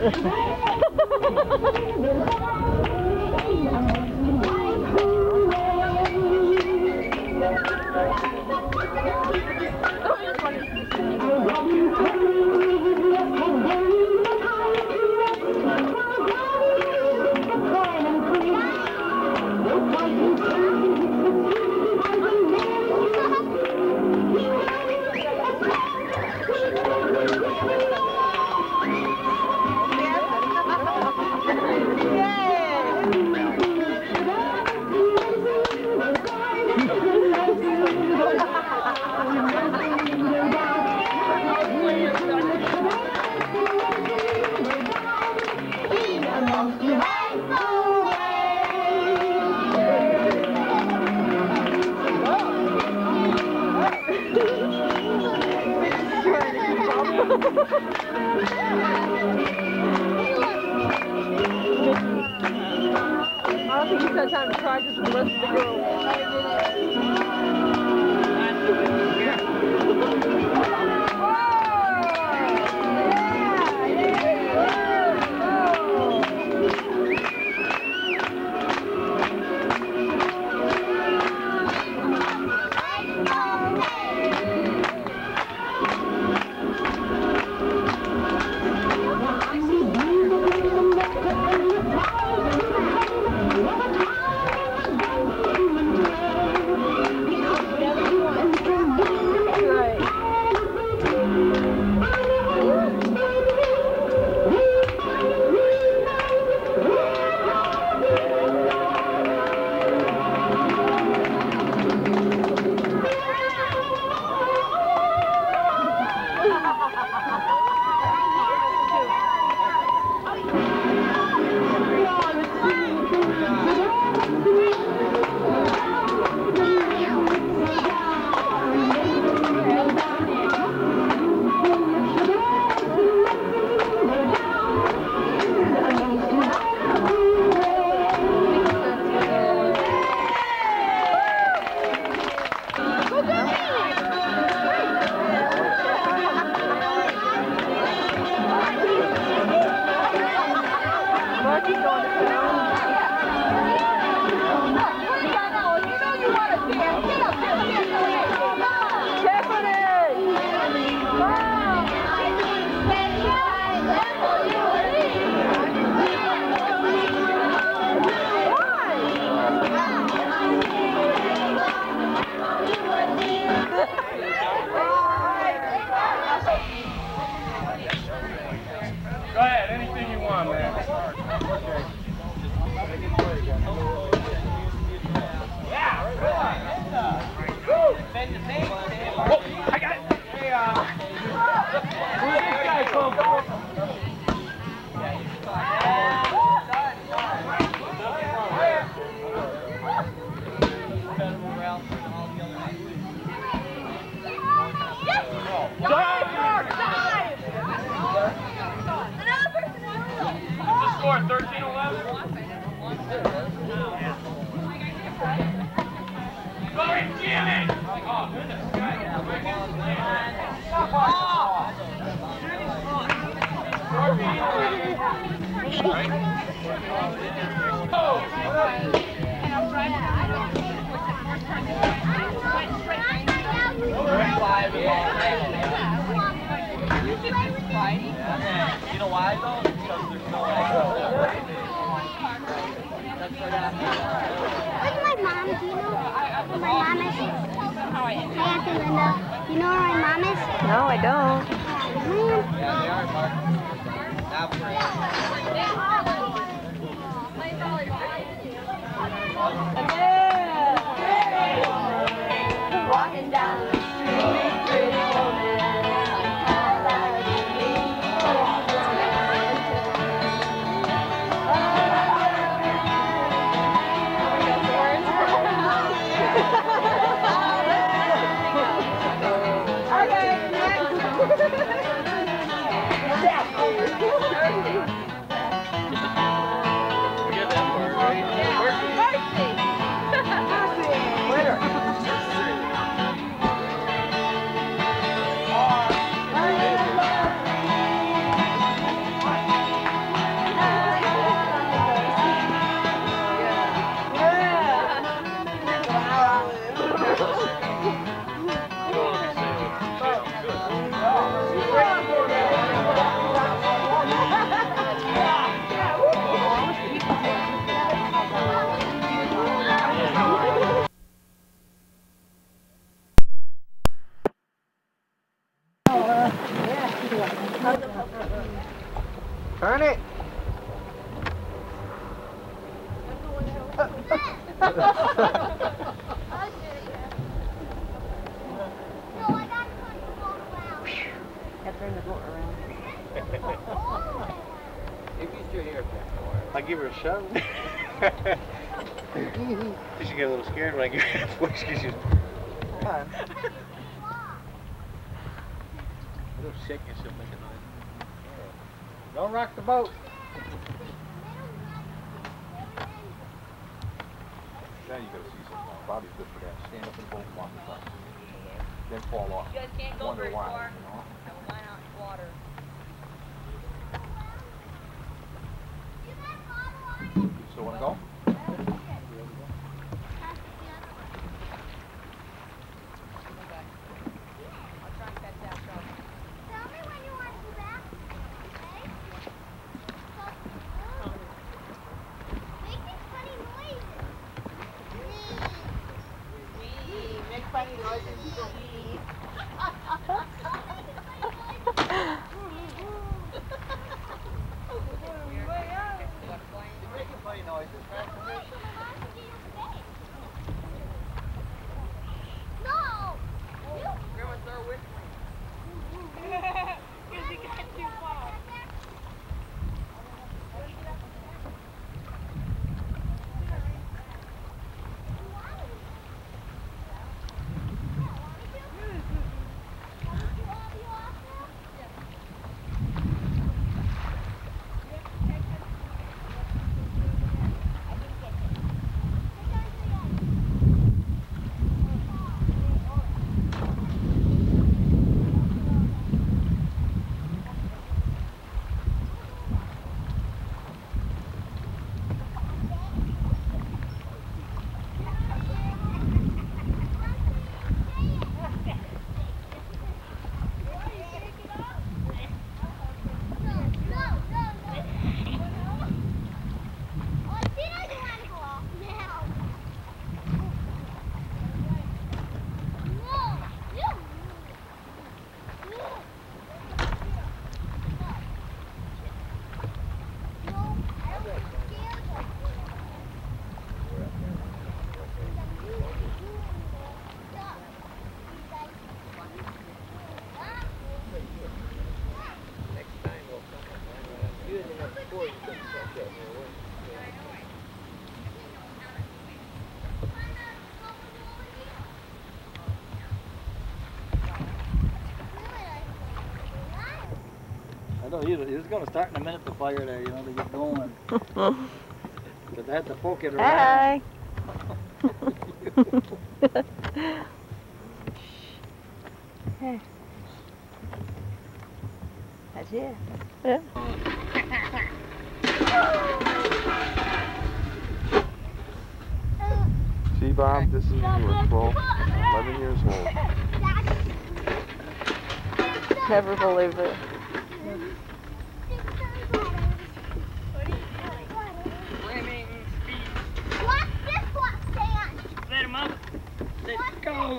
I don't think he's had time to practice with the rest of the girls. Go ahead, anything you want, man. Oh, I got it. Hey, where's this guy from? Score 13-11. Go ahead, Jimmy! Oh, goodness. You know why though? Because there's no Where's my mom? Do you know where my mom is? Hey, Auntie Linda. Do you know where my mom is? No, I don't. Yeah, they are, Mark. Walking down the street, pretty woman. Forget that part, right? Mercy. Turn it. I give her a shove. She should get a little scared when I give her a push because she's. Come on. A little shake and she'll make a noise. Don't rock the boat. Now you gotta see something. Bobby's good for that. Stand up in the boat and walk across. Then fall off. You guys can't go very far. I will line out in water. Still wanna go? I know it's going to start in a minute, the fire there, you know, to get going. Because I had to poke it around. Hi. Hey. That's it. Yeah. See, Bob, this is when you were 12, 11 years old. Never believed it. Let's go!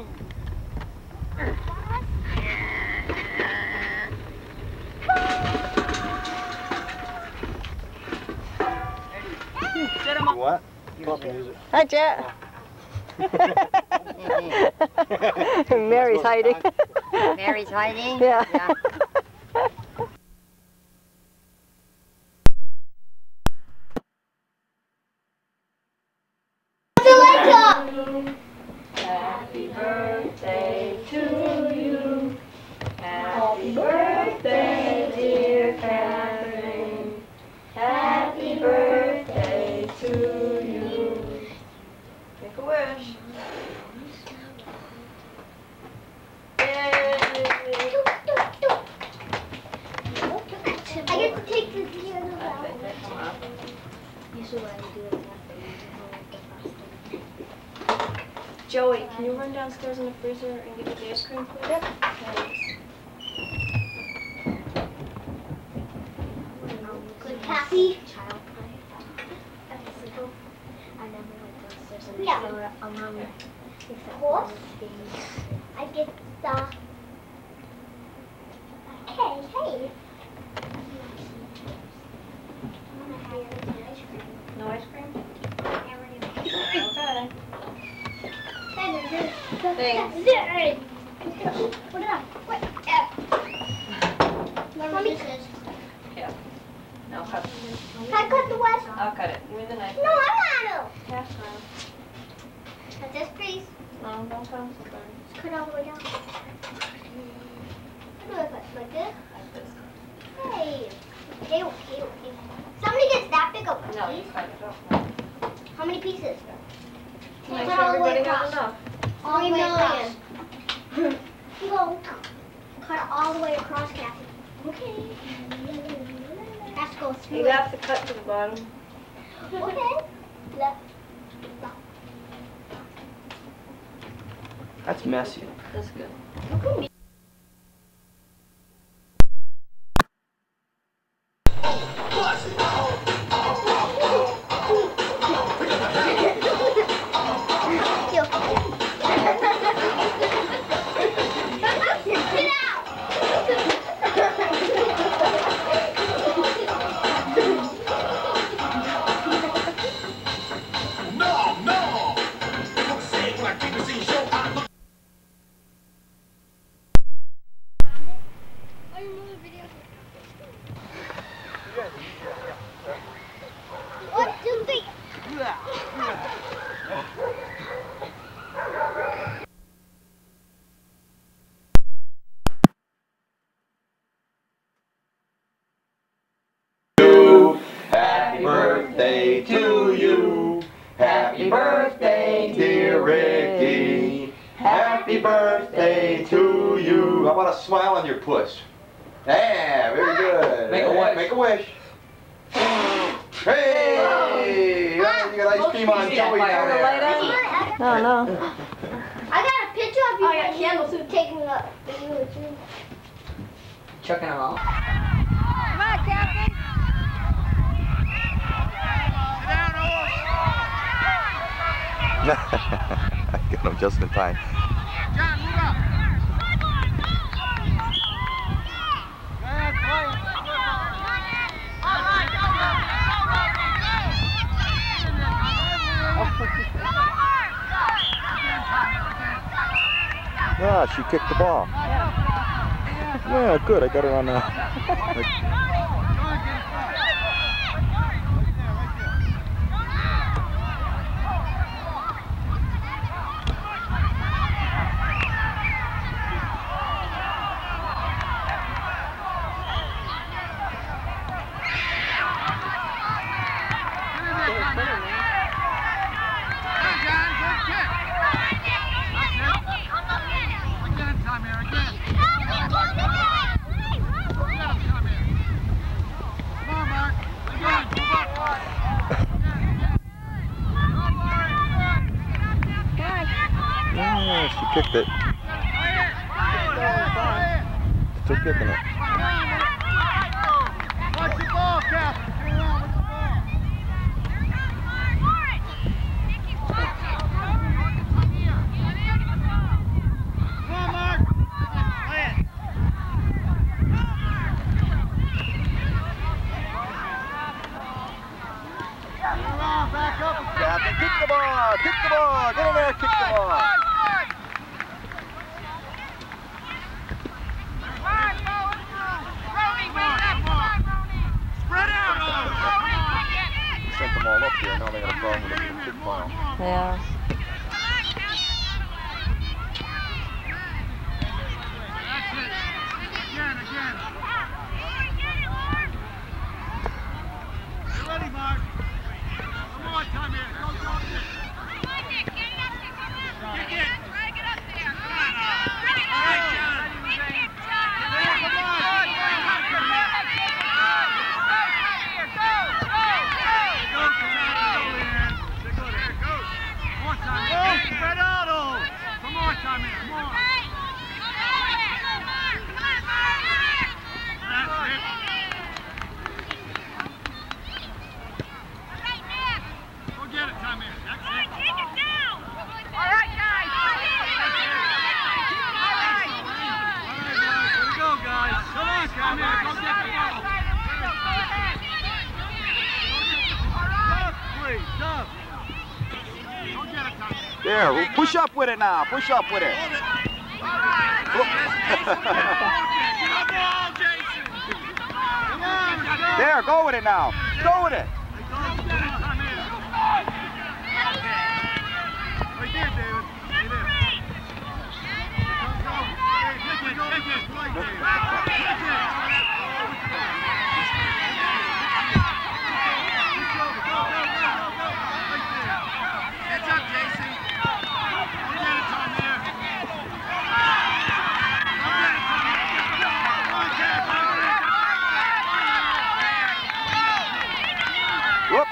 What? Hi, Jet. Mary's hiding. Mary's hiding? Yeah. Happy birthday to you. Happy birthday, dear Catherine. Happy birthday to you. Make a wish. Yay! I get to take this candle out. You should let me do it. Joey, can you run downstairs in the freezer and get the ice cream, please? Yep. Thanks. Good Kathy. Child play. I never went downstairs and of course, I get the. Hey. Thanks. Put it on. Wait. Mommy. Yeah. No, cut. Can I cut the west? I'll cut it. Give me the knife. No, I want Yeah, fine. to. Cut this piece. No, don't cut them. Just cut all the way down. How do I cut? Like this? Like this. Hey. Okay. Somebody gets that big of a No, you piece. cut it off. How many pieces? Make Cut sure all the way everybody has across. enough. All the way across. You go. Cut it all the way across, Kathy. Okay. Has to go through You it. have to cut to the bottom. Okay. Left. That's messy. That's good. Get One, two, three. Happy birthday to you. Happy birthday, dear Ricky. Happy birthday to you. How about a smile on your puss? Yeah, very good. Make a wish. Make a wish. Hey! You got ice cream on Joey down there. No, no. I got a picture of you Oh, yeah, candles too. taking a picture. Chucking them all. Come on, Captain. I got him just in time. Ah, she kicked the ball. Yeah, good. I got her on Yeah, she kicked it. Still kicking it. Watch the ball, Cap. Captain, kick the ball! Kick the ball! Get in there, kick the ball! Sent them all up here, now they got a problem with the kick ball. Yeah. Ready, Mark. Come on, come here. Go, go, Kick it. All right, John. Come on. Go, Go, Go, Go, Go. There, push up with it now. Push up with it. There, go with it now. Go with it. Whoop.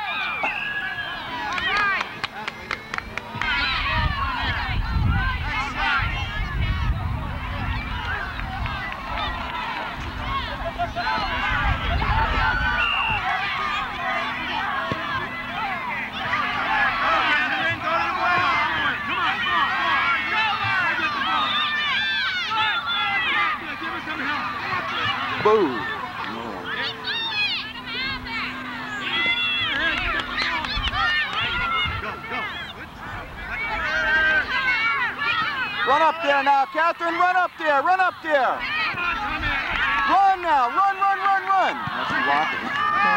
Boo. Run up there now, Catherine. Run up there. Run up there. Run now. Run, run, run, run. That's walking.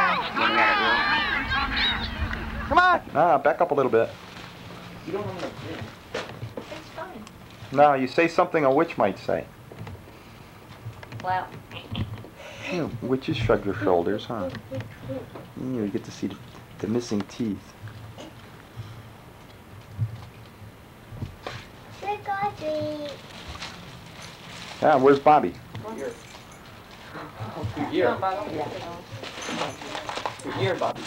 Come on. Ah, back up a little bit. You don't want to do. It's fine. Now, you say something a witch might say. Well, Yeah, witches shrug their shoulders, huh? You get to see the missing teeth. Trick or treat. Ah, where's Bobby? here. Here. Here, Bobby.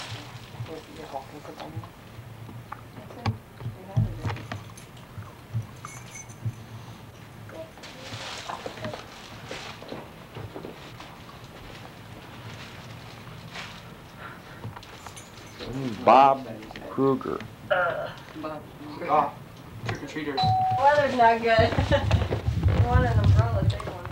Bob Kruger. Oh, trick-or-treaters. Weather's not good. I want an umbrella, big one.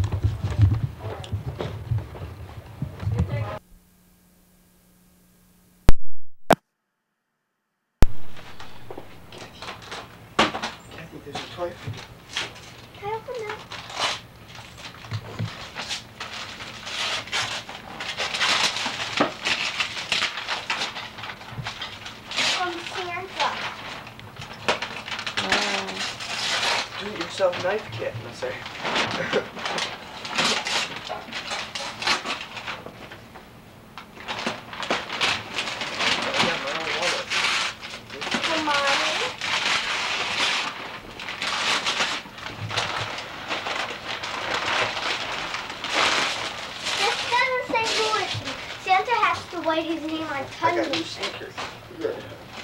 Kathy, there's a toy for you. Can I open that? From Santa. Do-it-yourself knife kit, I say. For mommy. This doesn't say who it is. Santa has to write his name on I tons got of new things. sneakers. Good.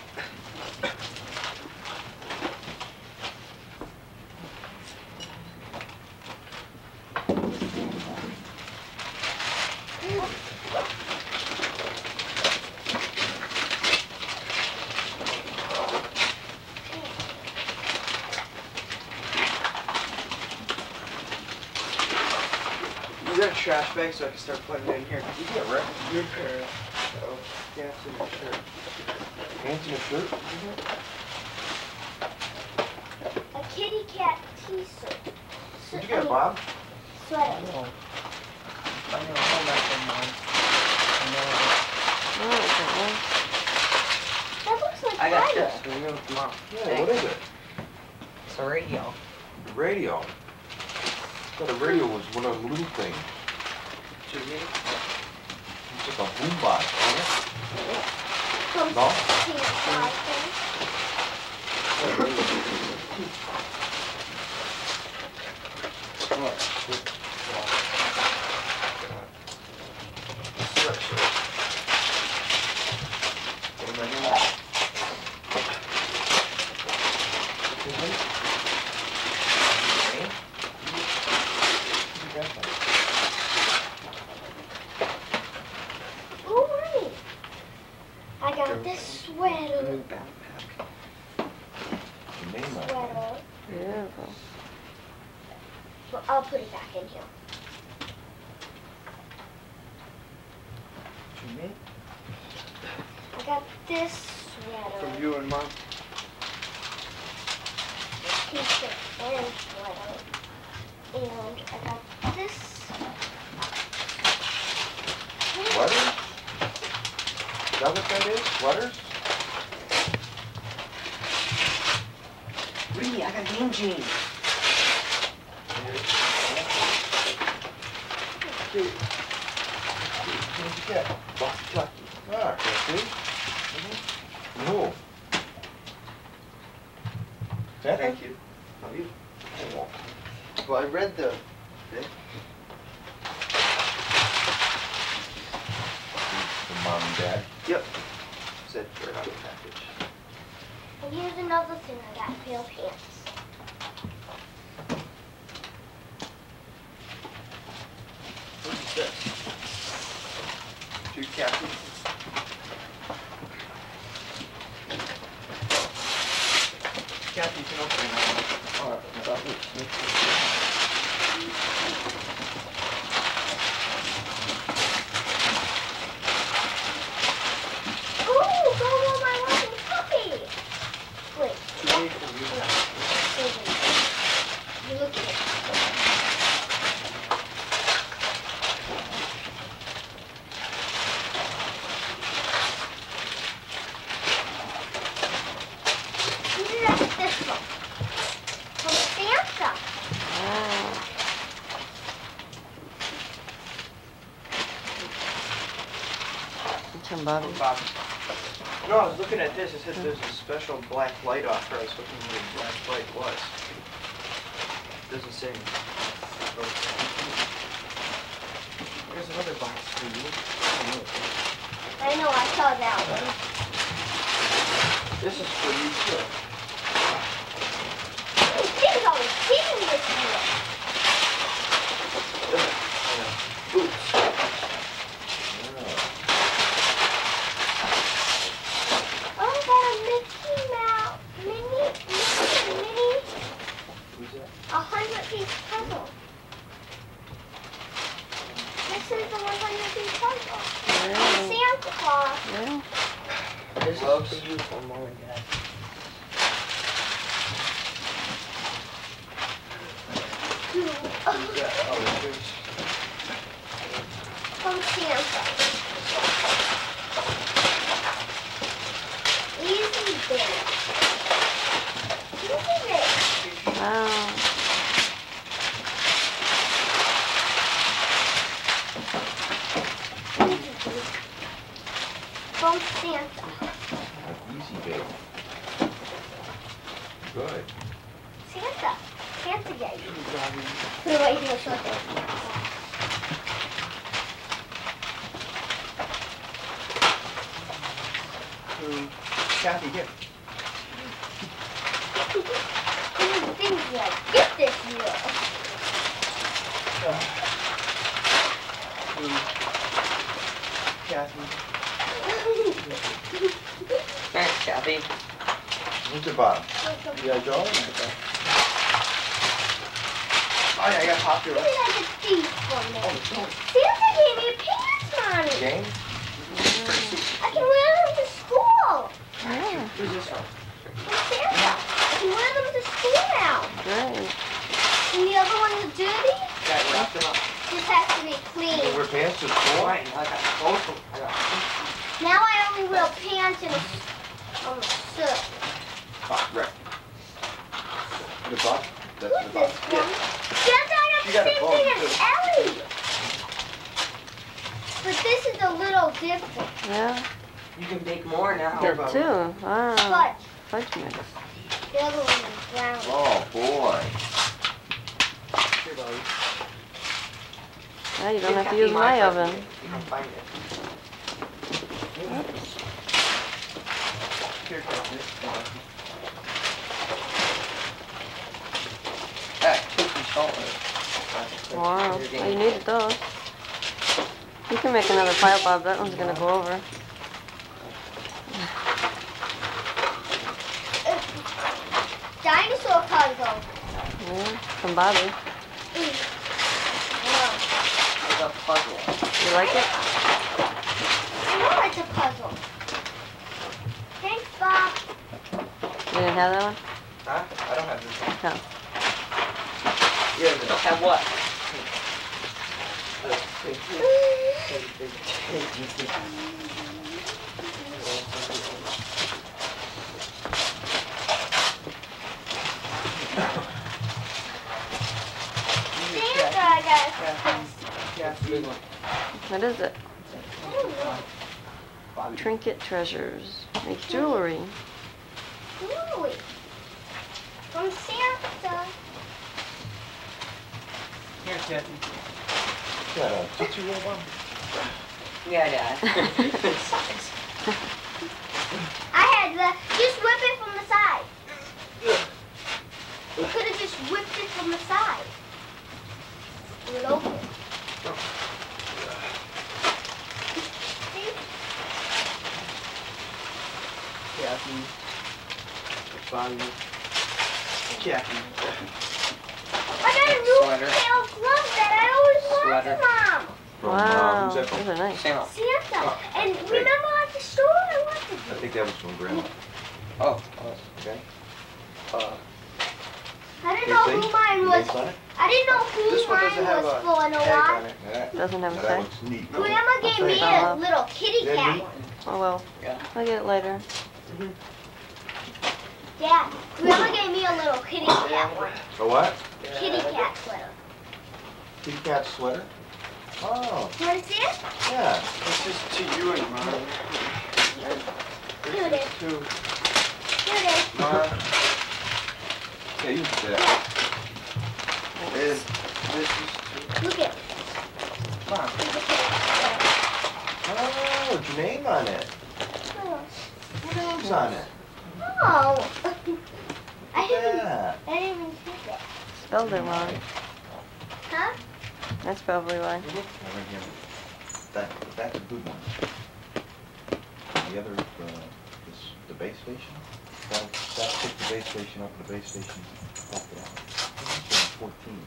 You got a trash bag so I can start putting it in here. Did you get wrecked? Your pair. Oh, gas in your shirt. Pants in your shirt? A kitty cat t-shirt. Did you get a Bob? Sweater. I'm gonna hold that thing on. That looks like I got fire. this. We're gonna come out. Yeah, what is it? It's a radio. The radio. I thought a radio was one of them little things. Should we? It's like a boombox, isn't it? From No? Santa, I think. Oh, right. I got this sweater. Sweater. Beautiful. Well, I'll put it back in here. I got this sweater. From you and Mom. t-shirt and sweater. And I got this. Sweaters? Is that what that is? Sweaters? Really, I got game jeans. What'd you get? Walkie-talkie. Ah, can see? No. Thank you. Oh, you. Oh, Well, I read the... from Mom and Dad. Yep. Said right on the package. And here's another thing I got, pale pants. What's this? To Kathy. Kathy, you can open it now. All right, stop it. Ooh, go on my little puppy. Wait. Too late for you. You look at it. Look at this one. From Santa. From Bobby. Bob. No, I was looking at this. It said there's a special black light offer. I was looking what the black light was. It doesn't say. There's another box for you. I know, I saw that one. This is for you too. Things always giving this year. Boots. Oh, I got a Mickey Mouse, mini, Who's that? 100-piece puzzle. This is the 100-piece puzzle. Really? Santa Claus. Yeah. This is for you from Mom and Dad. Who's that? Oh, there's... From Santa. Easy Bake. Easy Bake. Wow. Easy Bake. From Santa. Easy bake. Good. Santa. Santa gave you. Put it right here so I can. Kathy, here. These are things you like get this year. Kathy. Thanks, Kathy. What's the bottom? You got a dollar? Oh yeah, I got popular. Maybe I could see for me. Oh, it's not. Santa gave me a pants money. Game? I can wear them to school. Yeah. Who's this one? From Santa. I can wear them to school now. Great. And the other one is dirty. Got wrapped them up. This has to be You clean. wear pants to school? Fine, I got both of them. I got Now I only wear pants and a shirt. Rick. The butt? That's Who's the this butt. one? Santa, I You got got the a same thing bone, as Ellie. But this is a little different. Yeah. You can bake more now. Here, Bobby. Two. Wow. But Fudge mix. the other one is brown. Oh, boy. Here, Bobby. Yeah, you don't have to use my oven. You can find it. Here, Kathy. Hey, put some salt in it. Wow. Oh, you needed those. You can make another pile, Bob. That one's gonna go over. Dinosaur puzzle. Yeah. From Bobby. Wow. It's a puzzle. You like it? I know it's a puzzle. Thanks, Bob. You didn't have that one? Huh? I don't have this one. No. Yeah, Don't have what? Santa, I got. Yeah, big one. What is it? I don't know. Trinket treasures. Make jewelry. Ooh. From Santa. Here, Kathy. Shut up. Tootsie Roll Bomb. Yeah, Dad. I had the. Just whip it from the side. You could have just whipped it from the side. It would open. See? Kathy. Bonnie. Kathy. I got a new Sweater. tail glove that I always Sweater. wanted, Mom. From, Wow, who's that those from? are nice. Sam. Santa. And remember at the store I wanted I it. think that was from Grandma. Oh. Okay. I didn't know who mine was. Dates on it? I didn't know who This one mine doesn't have was a for in a tag while. on it. Yeah. Doesn't have a That tag. looks neat. Grandma gave me I'll a little kitty Is that cat neat? one. Oh well. Yeah. I'll get it later. Dad, Grandma gave me a little kitty cat one. A what? Kitty cat sweater. Kitty cat sweater? Oh, You want to see it? yeah. This is to you and Mom. Here it is. To Here it is. Mom. Yeah, you can say that. And this is Look at it. to Mom. It's a kitty cat Oh, with your name on it. sweater. Your name's on it. Oh. I didn't Yeah. even see that. Spelled it wrong. Huh? That's probably why. Now, right here. That's a good one. The other, the base station. That'll pick the base station up, and the base station pop it out. 14.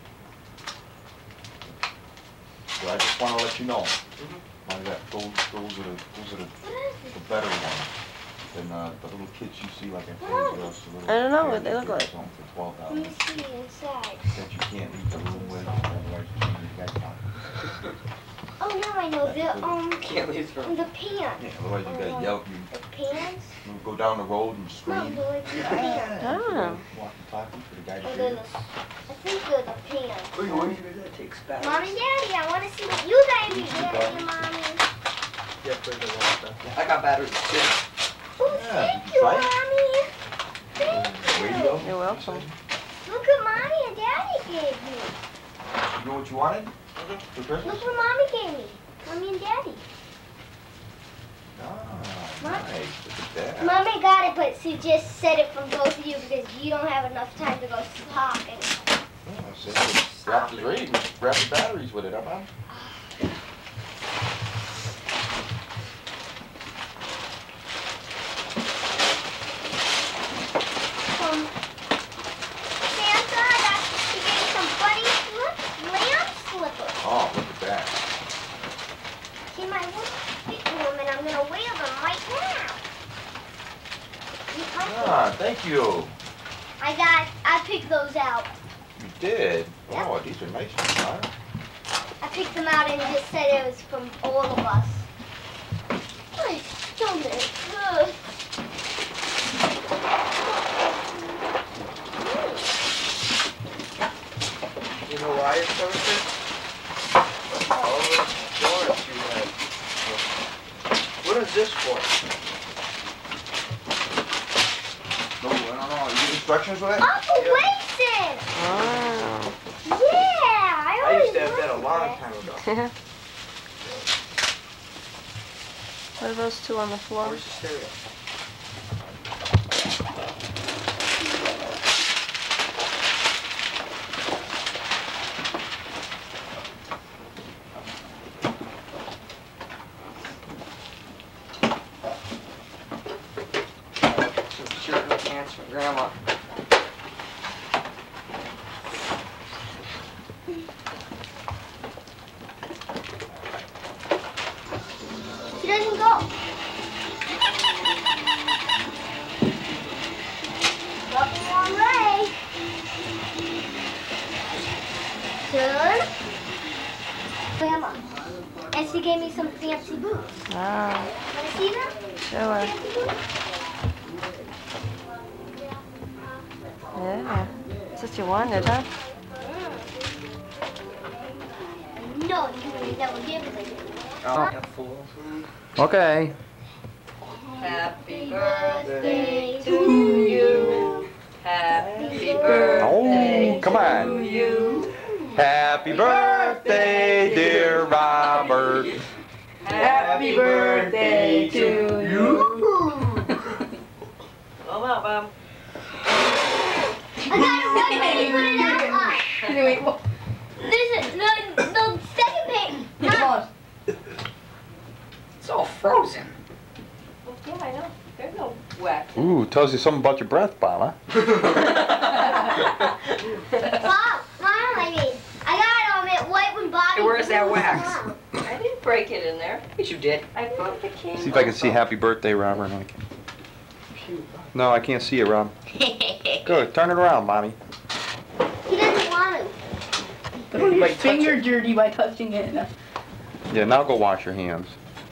So I just want to let you know. Those are the better ones than the little kits you see like in Toys R Us. The little I don't know what candy they look like. something For Let me $12 see inside. that you can't leave the room with, otherwise you guys out. Oh, now I know the Can't leave the room. the pants. Yeah, otherwise you gotta yell, The pants. you go down the road and Mom, scream. they're like the pants. Ah. Walkie-talkie for the guy to Oh, hear they're you. the, I think they're the pants. Wait, what do you do that takes back? Mommy, Daddy, I want to see what you guys do, Daddy and Mommy. Yeah, for the one stuff. I got batteries too. Oh, Yeah, thank did you, you try it? Mommy. Thank Radio? you. You're welcome. Look what Mommy and Daddy gave me. You know what you wanted for Christmas? Look what Mommy gave me. Mommy and Daddy. Ah, nice. Look at that. Mommy got it, but she just said it from both of you because you don't have enough time to go talk. And Yeah, so wrap the radios, wrap the batteries with it, huh, Mom? Santa, he gave me some bunny lamb slippers. Oh, look at that. See my little feet in them, and I'm gonna wear them right now. You comfy? Ah, thank you. I picked those out. You did? Yep. Oh, these are nice ones, huh? I picked them out and just said it was from all of us. My stomach. Ugh. You know why it's so good? All those donuts you had. What is this for? No, I don't know. You get instructions with it? Uncle Wason! Wow. Yeah, I I always used to have that a wanted long that. time ago. What are those two on the floor? Where's the stereo? Some shirt and pants from Grandma. She doesn't go. Up the wrong way. see them? Show her. Yeah. That's what you wanted, huh? No, you can never give it. Oh, yeah, fool. Okay. Happy Birthday to you. Happy birthday Oh, come on. to you. Happy birthday, dear Robert. Happy birthday to you. Come out, Bob. I got one page, put it out. There's the second page. Not, It's all frozen. Yeah, I know. There's no wax. Ooh, tells you something about your breath, Bob, huh? Bob, Mom, I mean, I got it right when Bobby. Hey, where's that wax? I didn't break it in there. Yes, you did. I broke the can. See if I can see happy birthday, Robert. No, I can't see it, Rob. Good, turn it around, Mommy. He doesn't want to. Put your finger dirty by touching it. Yeah, now go wash your hands.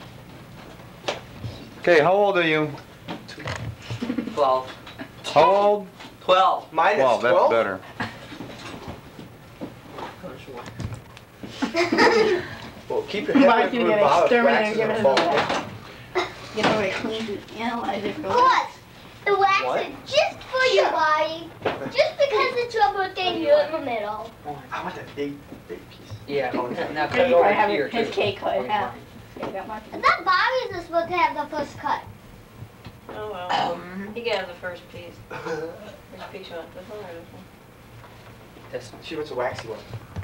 Okay, how old are you? 12. How old? 12. Mine is 12, 12. that's better. Well, keep your head Mine's away gonna from get Bob. exterminated Wax and is give gonna it fall. another. You know, they clean and analyze it for What? The wax What? is just for you, Bobby. Just because it's your birthday and you're in the middle. I want that big piece. Yeah, now cut Maybe it you over probably have here, his too. cake cut in half. Okay, that much. I thought Bobby was supposed to have the first cut. Oh well. He got the first piece. Which piece you want? This one or this one? This one. She wants a waxy one.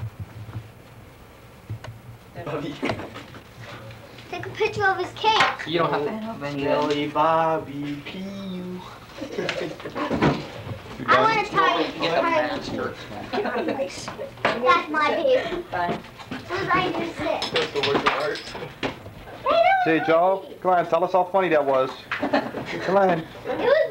That one. Take a picture of his cake. You don't have to have any of Jelly Bobby P.U. I want a tiny, Get the tiny. master. Nice. That's my paper. Fine. Who's I just sit? That's the work of art. Say, Joe, come on, tell us how funny that was. Come on. It was